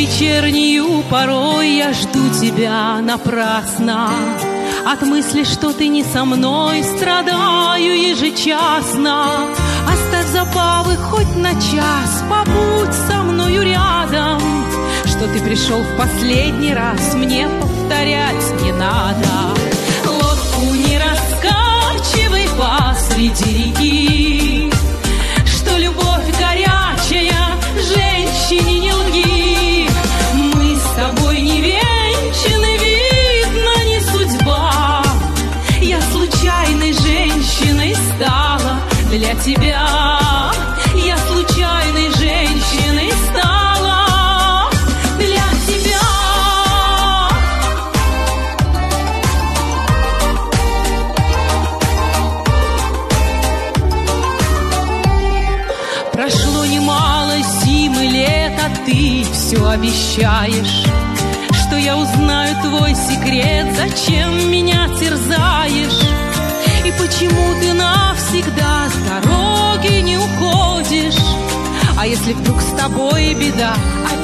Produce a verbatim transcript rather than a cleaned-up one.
вечернюю порой я жду тебя напрасно. От мысли, что ты не со мной, страдаю ежечасно. Оставь забавы хоть на час, побудь со мною рядом. Что ты пришел в последний раз, мне повторять не надо. Лодку не раскачивай посреди реки, что любовь горячая, женщине не лги. Мы с тобой не венчаны, видно, не судьба. Я случайной женщиной стала для тебя. Я случайной женщиной стала для тебя. Прошло немало зим и лет, а ты все обещаешь, что я узнаю твой секрет, зачем меня терзаешь. И почему ты навсегда с дороги не уходишь? А если вдруг с тобой беда,